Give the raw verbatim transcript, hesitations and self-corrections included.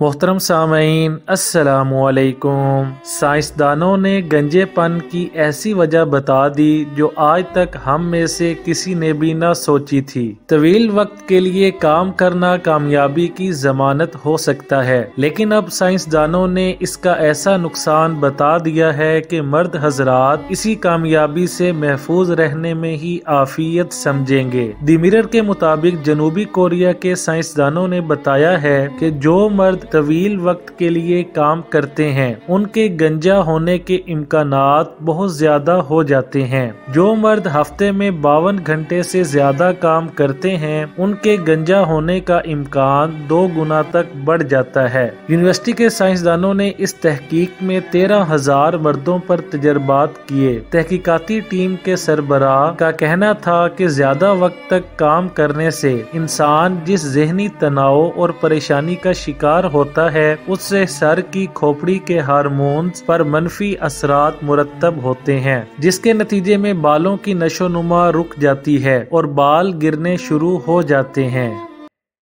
محترم سامعین السلام علیکم۔ سائنسدانوں نے گنجے پن کی ایسی وجہ بتا دی جو آج تک ہم میں سے کسی نے بھی نہ سوچی تھی۔ طویل وقت کے لیے کام کرنا کامیابی کی ضمانت ہو سکتا ہے، لیکن اب سائنسدانوں نے اس کا ایسا نقصان بتا دیا ہے کہ مرد حضرات اسی کامیابی سے محفوظ رہنے میں ہی عافیت سمجھیں گے۔ دی مرر کے مطابق جنوبی کوریا کے سائنسدانوں نے بتایا ہے کہ جو مرد طویل وقت کے لیے کام کرتے ہیں ان کے گنجا ہونے کے امکانات بہت زیادہ ہو جاتے ہیں۔ جو مرد ہفتے میں باون گھنٹے سے زیادہ کام کرتے ہیں ان کے گنجا ہونے کا امکان دو گنا تک بڑھ جاتا ہے۔ یونیورسٹی کے سائنسدانوں نے اس تحقیق میں تیرہ ہزار مردوں پر تجربات کیے۔ تحقیقاتی ٹیم کے سربراہ کا کہنا تھا کہ زیادہ وقت تک کام کرنے سے انسان جس ذہنی تناؤ اور پریشانی کا شکار ہوتا ہے اس سے سر کی کھوپڑی کے ہارمونز پر منفی اثرات مرتب ہوتے ہیں، جس کے نتیجے میں بالوں کی نشو و نما رک جاتی ہے اور بال گرنے شروع ہو جاتے ہیں۔